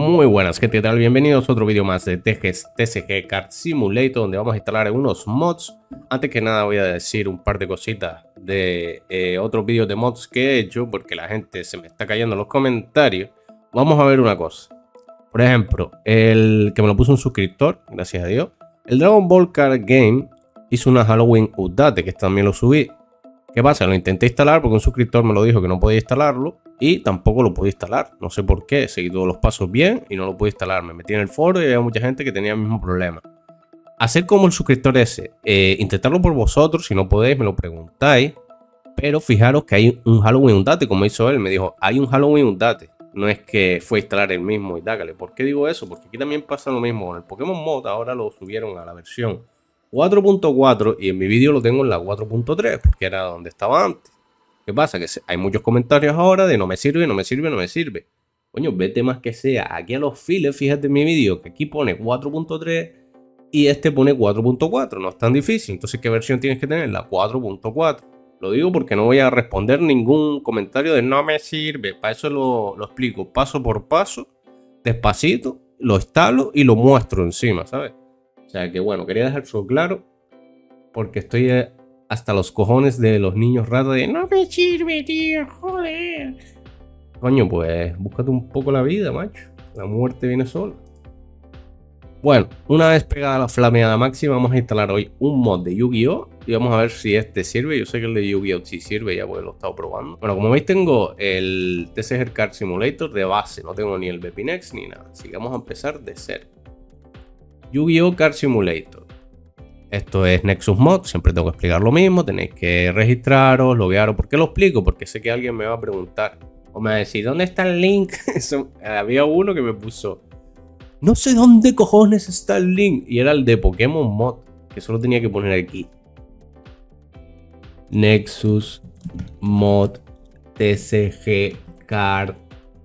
Muy buenas, gente, ¿qué tal? Bienvenidos a otro vídeo más de TCG Card Simulator, donde vamos a instalar unos mods. Antes que nada voy a decir un par de cositas de otros vídeos de mods que he hecho, porque la gente se me está cayendo en los comentarios. Vamos a ver una cosa. Por ejemplo, el que me lo puso un suscriptor, gracias a Dios. El Dragon Ball Card Game hizo una Halloween update, que también lo subí. ¿Qué pasa? Lo intenté instalar porque un suscriptor me lo dijo que no podía instalarlo y tampoco lo pude instalar. No sé por qué, seguí todos los pasos bien y no lo pude instalar. Me metí en el foro y había mucha gente que tenía el mismo problema. Hacer como el suscriptor ese, intentarlo por vosotros, si no podéis me lo preguntáis. Pero fijaros que hay un Halloween update, como hizo él, me dijo, hay un Halloween update. No es que fue a instalar el mismo y dágale. ¿Por qué digo eso? Porque aquí también pasa lo mismo con el Pokémon Mod. Ahora lo subieron a la versión 4.4 y en mi vídeo lo tengo en la 4.3 porque era donde estaba antes. ¿Qué pasa? Que hay muchos comentarios ahora de no me sirve, no me sirve, no me sirve. Coño, vete más que sea aquí a los files, fíjate en mi vídeo que aquí pone 4.3 y este pone 4.4. No es tan difícil. Entonces, ¿qué versión tienes que tener? La 4.4. Lo digo porque no voy a responder ningún comentario de no me sirve. Para eso lo explico paso por paso, despacito, lo instalo y lo muestro encima, ¿sabes? O sea que bueno, quería dejar eso claro porque estoy hasta los cojones de los niños ratas de no me sirve, tío, joder. Coño, pues búscate un poco la vida, macho. La muerte viene sola. Bueno, una vez pegada la flameada máxima, vamos a instalar hoy un mod de Yu-Gi-Oh! Y vamos a ver si este sirve. Yo sé que el de Yu-Gi-Oh! Sí sirve, ya porque lo he estado probando. Bueno, como veis tengo el TCG Card Simulator de base. No tengo ni el Bepinex ni nada. Así que vamos a empezar de cero. Yu-Gi-Oh! Card Simulator. Esto es Nexus Mod, siempre tengo que explicar lo mismo. Tenéis que registraros, loguearos. ¿Por qué lo explico? Porque sé que alguien me va a preguntar o me va a decir, ¿dónde está el link? Había uno que me puso, no sé dónde cojones está el link. Y era el de Pokémon Mod, que solo tenía que poner aquí. Nexus Mod TCG Card.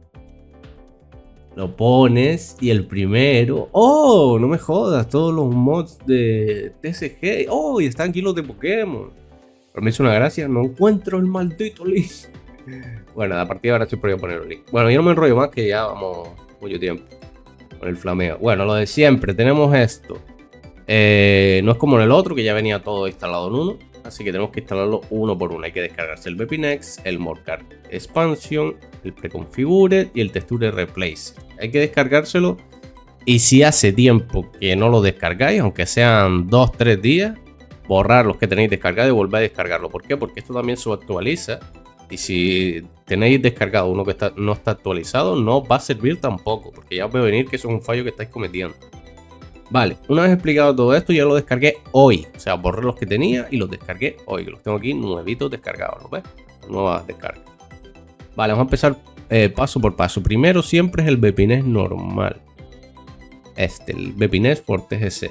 Lo pones y el primero... ¡Oh! No me jodas, todos los mods de TCG. ¡Oh! Y están aquí los de Pokémon. Pero me hizo una gracia, no encuentro el maldito link. Bueno, a partir de ahora estoy por poner el link. Bueno, yo no me enrollo más que ya vamos mucho tiempo con el flameo. Bueno, lo de siempre, tenemos esto. No es como en el otro, que ya venía todo instalado en uno. Así que tenemos que instalarlo uno por uno. Hay que descargarse el Bepinex, el Morcard Expansion, el Preconfigured y el Texture Replace. Hay que descargárselo. Y si hace tiempo que no lo descargáis, aunque sean 2-3 días, borrar los que tenéis descargados y volver a descargarlo. ¿Por qué? Porque esto también se actualiza. Y si tenéis descargado uno que no está actualizado, no va a servir tampoco. Porque ya os va a venir que eso es un fallo que estáis cometiendo. Vale, una vez explicado todo esto, ya lo descargué hoy. O sea, borré los que tenía y los descargué hoy. Los tengo aquí nuevitos descargados, ¿lo ves? Nuevas descargas. Vale, vamos a empezar paso por paso. Primero siempre es el Bepinex normal. El Bepinex por TGC.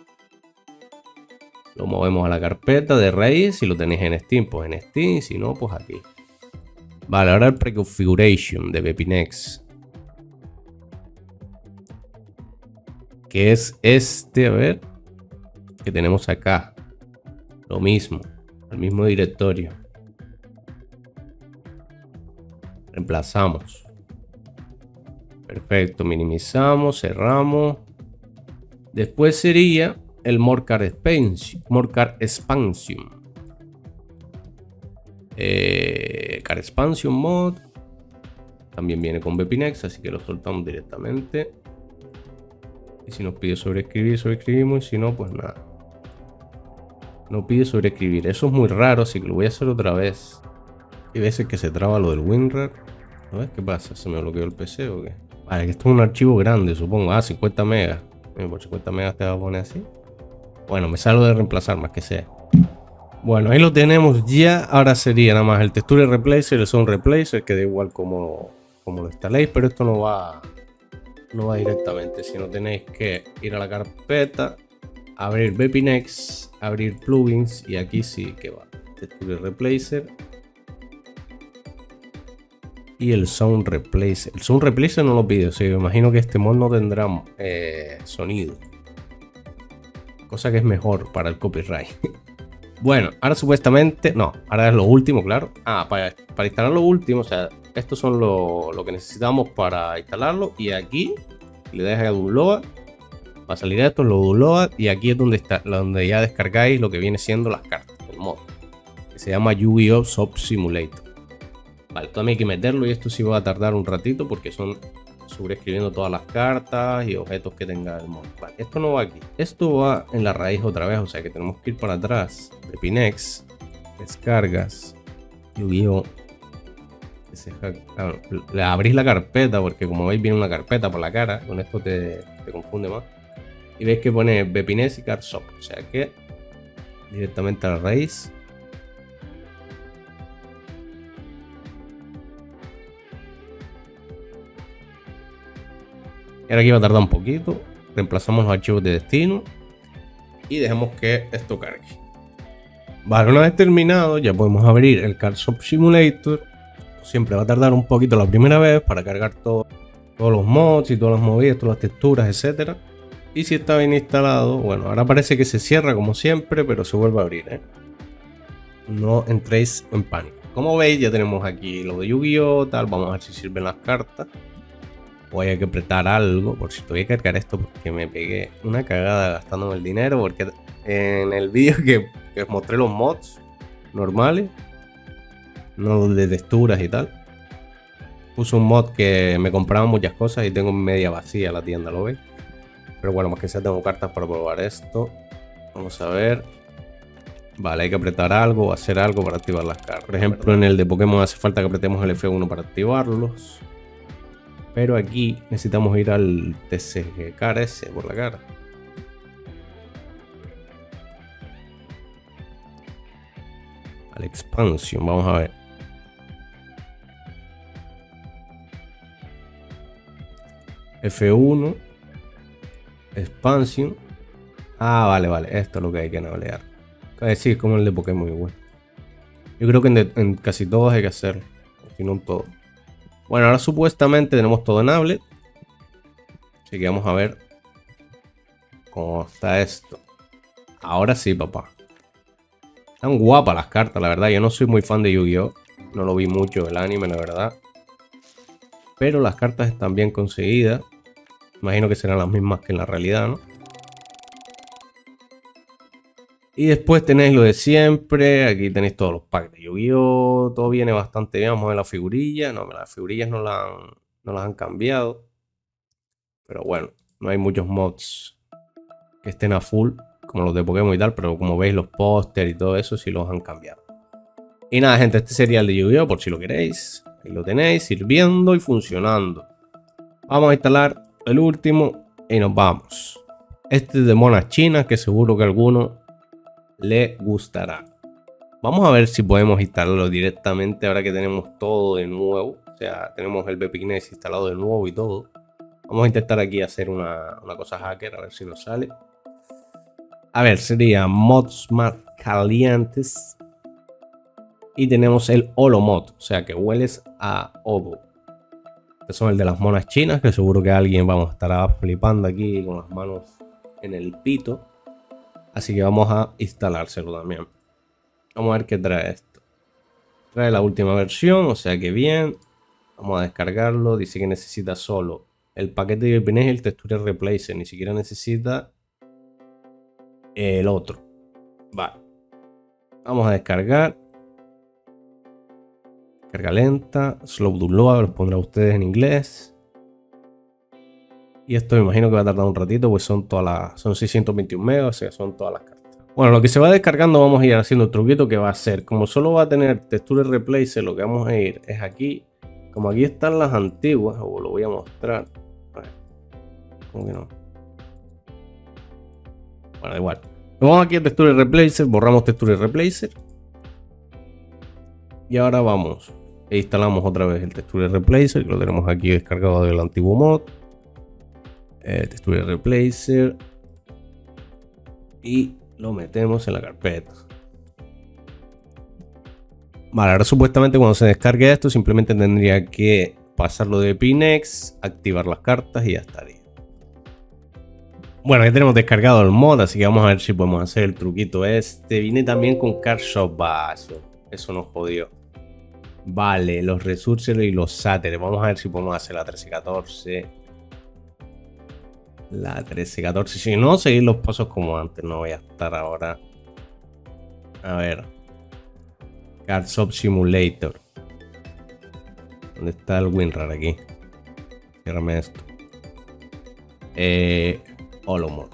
Lo movemos a la carpeta de raíz. Si lo tenéis en Steam, pues en Steam. Si no, pues aquí. Vale, ahora el Preconfiguration de Bepinex. Que es este, a ver, que tenemos acá. Lo mismo, el mismo directorio. Reemplazamos. Perfecto, minimizamos, cerramos. Después sería el Morcard Expansion. Card Expansion Mod. También viene con Bepinex, así que lo soltamos directamente. Y si nos pide sobreescribir, sobreescribimos. Y si no, pues nada. No pide sobreescribir. Eso es muy raro, así que lo voy a hacer otra vez. Hay veces que se traba lo del WinRAR. ¿No ves qué pasa? ¿Se me bloqueó el PC o qué? Vale, que esto es un archivo grande, supongo. Ah, 50 megas. Por 50 megas te va a poner así. Bueno, me salgo de reemplazar más que sea. Bueno, ahí lo tenemos ya. Ahora sería nada más el Texture Replacer, el Sound Replacer, que da igual como lo instaléis, pero esto no va directamente, sino tenéis que ir a la carpeta, abrir Bepinex, abrir plugins y aquí sí que va Texture Replacer y el Sound Replacer. El Sound Replacer no lo pide, o sea, me imagino que este mod no tendrá sonido, cosa que es mejor para el copyright. Bueno, ahora supuestamente, no, ahora es lo último, claro. Para instalar lo último, o sea, estos son lo que necesitamos para instalarlo. Y aquí le das a download, va a salir esto, lo download. Y aquí es donde ya descargáis lo que viene siendo las cartas, el mod, que se llama Yu-Gi-Oh! Shop Simulator. Vale, también hay que meterlo y esto sí va a tardar un ratito porque son sobreescribiendo todas las cartas y objetos que tenga el mod. Vale, esto no va aquí, esto va en la raíz otra vez, o sea que tenemos que ir para atrás. Bepinex, descargas, Yu-Gi-Oh! Le abrís la carpeta porque como veis viene una carpeta por la cara, con esto te confunde más. Y veis que pone Bepinex y Card Shop, o sea que directamente a la raíz. Y ahora aquí va a tardar un poquito. Reemplazamos los archivos de destino y dejemos que esto cargue. Vale, una vez terminado ya podemos abrir el Card Shop Simulator. Siempre va a tardar un poquito la primera vez para cargar todos los mods y todas las movidas, todas las texturas, etcétera. Y si está bien instalado, bueno, ahora parece que se cierra como siempre, pero se vuelve a abrir, ¿eh? No entréis en pánico. Como veis ya tenemos aquí lo de Yu-Gi-Oh! Tal, vamos a ver si sirven las cartas. O hay que apretar algo, por si voy a cargar esto porque me pegué una cagada gastándome el dinero. Porque en el vídeo que os mostré los mods normales, no los de texturas y tal, puse un mod que me compraba muchas cosas y tengo media vacía la tienda, ¿lo veis? Pero bueno, más que sea tengo cartas para probar esto. Vamos a ver. Vale, hay que apretar algo o hacer algo para activar las cartas. Por ejemplo, en el de Pokémon hace falta que apretemos el F1 para activarlos. Pero aquí necesitamos ir al TCG Card ese por la cara. Al Expansion, vamos a ver. F1. Expansion. Ah, vale, esto es lo que hay que navalear. Sí, es como el de Pokémon igual. Yo creo que en casi todos hay que hacerlo. Si no en todo. Bueno, ahora supuestamente tenemos todo en Ablet. Así que vamos a ver cómo está esto. Ahora sí, papá. Están guapas las cartas, la verdad. Yo no soy muy fan de Yu-Gi-Oh! No lo vi mucho el anime, la verdad. Pero las cartas están bien conseguidas. Imagino que serán las mismas que en la realidad, ¿no? Y después tenéis lo de siempre. Aquí tenéis todos los packs de Yu-Gi-Oh! Todo viene bastante bien. Vamos a ver la figurilla. No, las figurillas no las han cambiado. Pero bueno, no hay muchos mods que estén a full, como los de Pokémon y tal. Pero como veis, los póster y todo eso sí los han cambiado. Y nada, gente, este sería el de Yu-Gi-Oh! Por si lo queréis. Ahí lo tenéis, sirviendo y funcionando. Vamos a instalar el último y nos vamos. Este es de monas chinas, que seguro que a alguno le gustará. Vamos a ver si podemos instalarlo directamente ahora que tenemos todo de nuevo. O sea, tenemos el Bepinex instalado de nuevo y todo. Vamos a intentar aquí hacer una cosa hacker, a ver si nos sale. A ver, sería mods más calientes. Y tenemos el Holomod, o sea que hueles a ovo. Este son el de las monas chinas, que seguro que alguien vamos a estar flipando aquí con las manos en el pito. Así que vamos a instalárselo también. Vamos a ver qué trae esto. Trae la última versión, o sea que bien. Vamos a descargarlo. Dice que necesita solo el paquete de Bepinex y el Texture Replacer. Ni siquiera necesita el otro. Vale. Vamos a descargar. Carga lenta. Slow download. Los pondré a ustedes en inglés. Y esto me imagino que va a tardar un ratito, pues son 621 megas, o sea, son todas las cartas. Bueno, lo que se va descargando vamos a ir haciendo el truquito que va a ser, como solo va a tener Texture Replacer, lo que vamos a ir es aquí. Como aquí están las antiguas, o lo voy a mostrar. A ver, ¿cómo que no? Bueno, da igual. Nos vamos aquí a Texture Replacer, borramos Texture Replacer. Y ahora vamos e instalamos otra vez el Texture Replacer, que lo tenemos aquí descargado del antiguo mod. Texture Replacer y lo metemos en la carpeta. Vale, ahora supuestamente cuando se descargue esto simplemente tendría que pasarlo de Bepinex, activar las cartas y ya estaría. Bueno, ya tenemos descargado el mod, así que vamos a ver si podemos hacer el truquito este. Viene también con Card Shop, eso nos jodió. Vale, los resources y los sáteres. Vamos a ver si podemos hacer la 1314. La 1314. Si no, seguir los pasos como antes. No voy a estar ahora. A ver. Cardshop Simulator. ¿Dónde está el WinRAR aquí? Ciérrame esto. Holomod.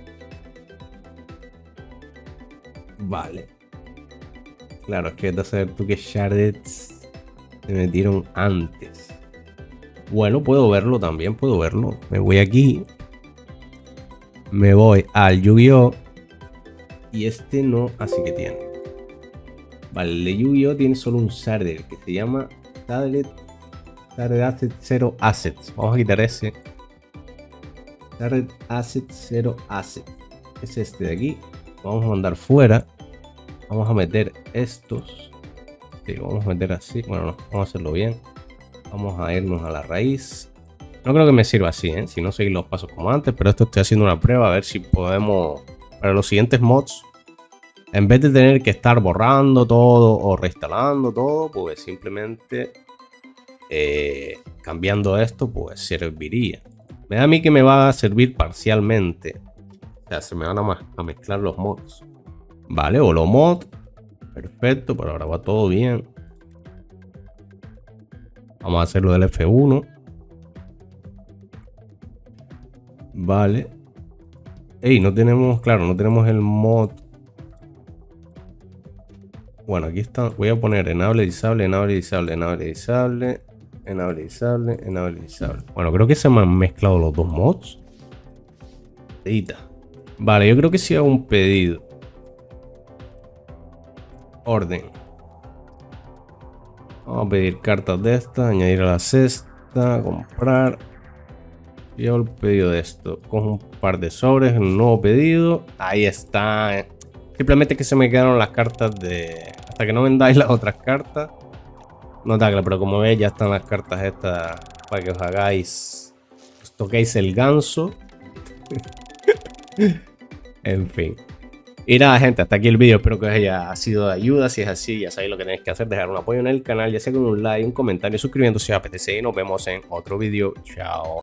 Vale. Claro, es que te saber tú que Shardeds se metieron antes. Bueno, puedo verlo también, puedo verlo. Me voy aquí. Me voy al Yu-Gi-Oh! Y este no, así que tiene. Vale, el de Yu-Gi-Oh! Tiene solo un Sharded que se llama Sharded Asset 0 Assets. Vamos a quitar ese. Sharded Asset 0 Asset. Es este de aquí. Vamos a mandar fuera. Vamos a meter estos. Sí, vamos a meter así. Bueno, no, vamos a hacerlo bien. Vamos a irnos a la raíz. No creo que me sirva así, ¿eh? Si no seguir los pasos como antes. Pero esto estoy haciendo una prueba. A ver si podemos. Para los siguientes mods. En vez de tener que estar borrando todo o reinstalando todo. Pues simplemente cambiando esto. Pues serviría. Me da a mí que me va a servir parcialmente. O sea, se me van a mezclar los mods. Vale, Holomod. Perfecto, por ahora va todo bien. Vamos a hacerlo del F1. Vale. Ey, no tenemos, claro, no tenemos el mod. Bueno, aquí está. Voy a poner enable, disable, enable, disable, enable, disable, enable, disable, enable, disable. Bueno, creo que se me han mezclado los dos mods. Vale, yo creo que si hago un pedido. Orden. Vamos a pedir cartas de estas, añadir a la cesta, comprar. Y hago el pedido de esto. Cojo un par de sobres, un nuevo pedido. Ahí está. Simplemente que se me quedaron las cartas de... Hasta que no vendáis las otras cartas. No está claro, pero como veis ya están las cartas estas para que os hagáis... Os toquéis el ganso. En fin. Y nada, gente, hasta aquí el vídeo. Espero que os haya sido de ayuda. Si es así, ya sabéis lo que tenéis que hacer. Dejar un apoyo en el canal, ya sea con un like, un comentario, suscribiéndose si os apetece. Y nos vemos en otro vídeo. Chao.